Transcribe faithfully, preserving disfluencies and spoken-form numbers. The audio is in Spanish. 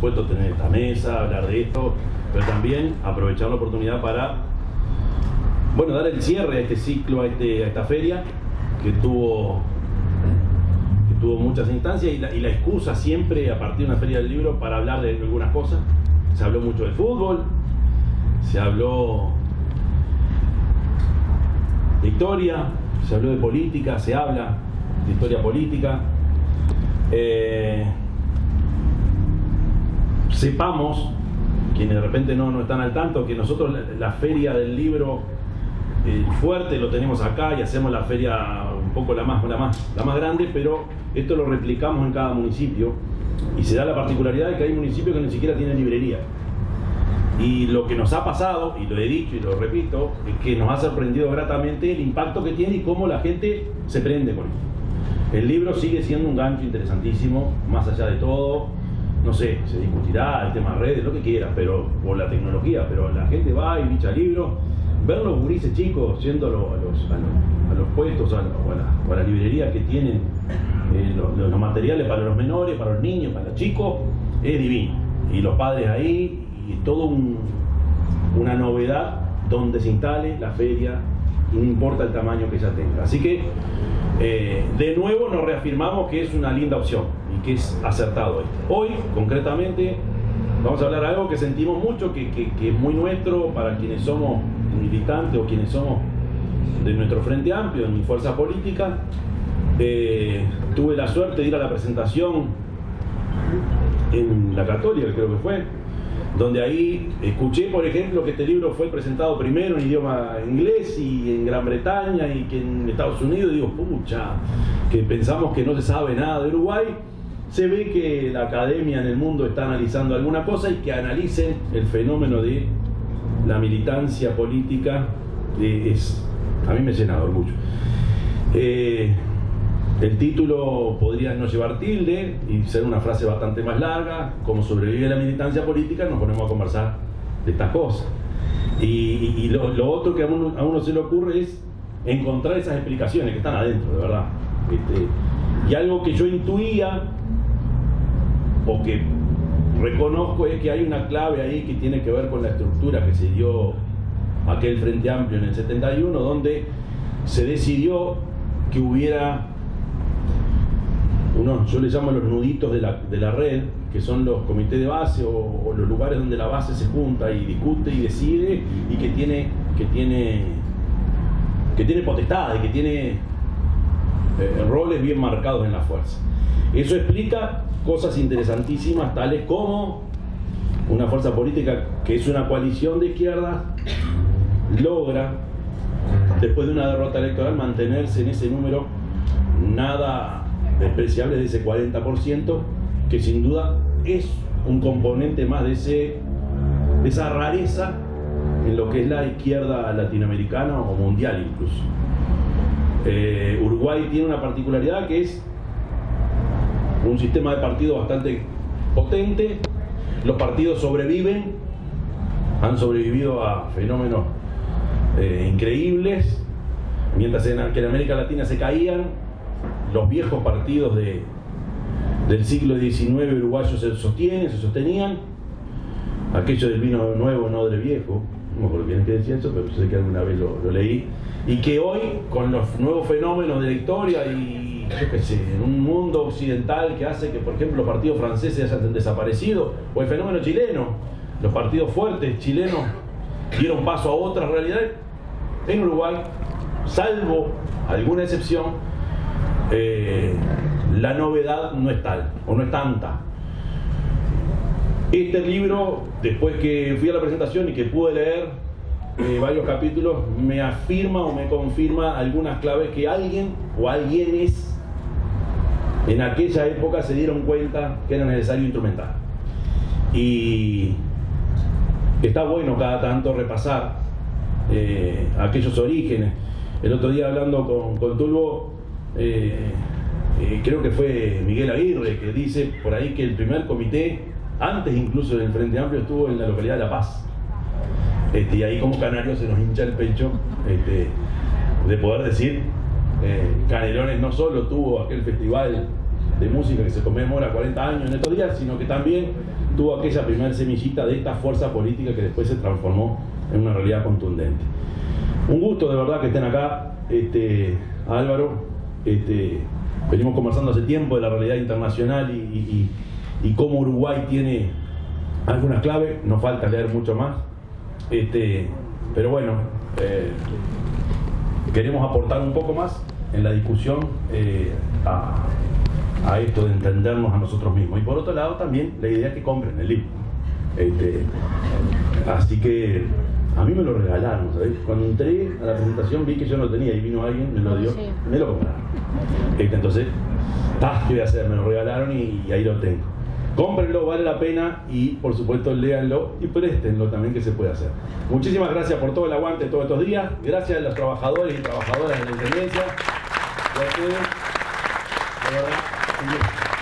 supuesto tener esta mesa, hablar de esto, pero también aprovechar la oportunidad para, bueno, dar el cierre a este ciclo, a, este, a esta feria, que tuvo, que tuvo muchas instancias, y la, y la excusa siempre a partir de una feria del libro para hablar de algunas cosas. Se habló mucho de fútbol, se habló de historia, se habló de política, se habla de historia política. Eh, sepamos, quienes de repente no, no están al tanto, que nosotros la, la feria del libro eh, fuerte lo tenemos acá, y hacemos la feria un poco la más, la, más, la más grande, pero esto lo replicamos en cada municipio, y se da la particularidad de que hay municipios que ni siquiera tienen librería. Y lo que nos ha pasado, y lo he dicho y lo repito, es que nos ha sorprendido gratamente el impacto que tiene y cómo la gente se prende con esto. El libro sigue siendo un gancho interesantísimo, más allá de todo. No sé, se discutirá el tema de redes, lo que quiera, pero, o la tecnología, pero la gente va y bicha libros. Ver los gurises chicos yendo a los, a los, a los, a los puestos, a, los, a, la, a las librerías que tienen eh, los, los materiales para los menores, para los niños, para los chicos, es divino. Y los padres ahí, y todo un, una novedad donde se instale la feria, no importa el tamaño que ella tenga. Así que eh, de nuevo nos reafirmamos que es una linda opción y que es acertado esto. Hoy concretamente vamos a hablar de algo que sentimos mucho, que, que, que es muy nuestro para quienes somos militantes o quienes somos de nuestro Frente Amplio, de mi fuerza política. Eh, tuve la suerte de ir a la presentación en la Católica, creo que fue, donde ahí escuché, por ejemplo, que este libro fue presentado primero en idioma inglés y en Gran Bretaña y que en Estados Unidos. Y digo, pucha, que pensamos que no se sabe nada de Uruguay. Se ve que la academia en el mundo está analizando alguna cosa, y que analicen el fenómeno de la militancia política eh, es, a mí me llena de orgullo. Eh, El título podría no llevar tilde y ser una frase bastante más larga: como sobrevive la militancia política, nos ponemos a conversar de estas cosas. Y, y, y lo, lo otro que a uno, a uno se le ocurre es encontrar esas explicaciones que están adentro, de verdad. Este, y algo que yo intuía, o que reconozco, es que hay una clave ahí que tiene que ver con la estructura que se dio aquel Frente Amplio en el setenta y uno, donde se decidió que hubiera uno, yo le llamo los nuditos de la, de la red, que son los comités de base, o, o los lugares donde la base se junta y discute y decide, y que tiene que tiene que tiene potestades, que tiene eh, roles bien marcados en la fuerza. Eso explica cosas interesantísimas, tales como una fuerza política que es una coalición de izquierdas logra, después de una derrota electoral, mantenerse en ese número nada despreciable, de ese cuarenta por ciento, que sin duda es un componente más de, ese, de esa rareza en lo que es la izquierda latinoamericana o mundial incluso. Eh, Uruguay tiene una particularidad, que es un sistema de partidos bastante potente. Los partidos sobreviven, han sobrevivido a fenómenos eh, increíbles, mientras en, que en América Latina se caían. Los viejos partidos de, del siglo diecinueve uruguayos se sostienen, se sostenían. Aquello del vino nuevo, no del viejo, no me acuerdo bien qué decía eso, pero sé que alguna vez lo, lo leí. Y que hoy, con los nuevos fenómenos de la historia y, yo qué sé, en un mundo occidental que hace que, por ejemplo, los partidos franceses hayan desaparecido, o el fenómeno chileno, los partidos fuertes chilenos dieron paso a otras realidades. En Uruguay, salvo alguna excepción, Eh, la novedad no es tal, o no es tanta. Este libro, después que fui a la presentación y que pude leer eh, varios capítulos, me afirma o me confirma algunas claves que alguien o alguienes en aquella época se dieron cuenta que era necesario instrumentar. Y está bueno cada tanto repasar eh, aquellos orígenes. El otro día, hablando con, con Tulbo, Eh, eh, creo que fue Miguel Aguirre, que dice por ahí que el primer comité, antes incluso del Frente Amplio, estuvo en la localidad de La Paz. Este, y ahí como canarios se nos hincha el pecho este, de poder decir, eh, Canelones no solo tuvo aquel festival de música que se conmemora cuarenta años en estos días, sino que también tuvo aquella primera semillita de esta fuerza política que después se transformó en una realidad contundente. Un gusto de verdad que estén acá, este, Álvaro. Este, venimos conversando hace tiempo de la realidad internacional y, y, y, y cómo Uruguay tiene algunas claves, nos falta leer mucho más, este, pero bueno, eh, queremos aportar un poco más en la discusión eh, a, a esto de entendernos a nosotros mismos. Y por otro lado también la idea es que compren el libro. Este, así que a mí me lo regalaron, ¿sabes? Cuando entré a la presentación vi que yo no lo tenía y vino alguien, me lo dio, sí. me lo compraron. Este, entonces, ¿qué voy a hacer? Me lo regalaron y, y ahí lo tengo. Cómprenlo, vale la pena, y por supuesto léanlo y préstenlo también, que se puede hacer. Muchísimas gracias por todo el aguante todos estos días. Gracias a los trabajadores y trabajadoras de la Intendencia. Y a ustedes, de verdad,